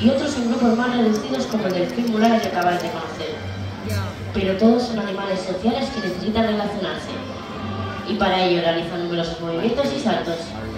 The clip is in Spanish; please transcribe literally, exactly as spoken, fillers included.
y otros en grupos más reducidos como el del delfín mular que acabáis de conocer. Pero todos son animales sociales que necesitan relacionarse y para ello realizan numerosos movimientos y saltos.